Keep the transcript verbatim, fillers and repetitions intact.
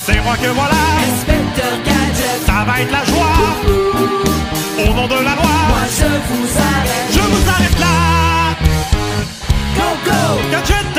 c'est moi que voilà. Inspecteur Gadget, Ça va être la joie. Au nom de la loi, moi je vous arrête. je vous arrête là. Go, go! Gadget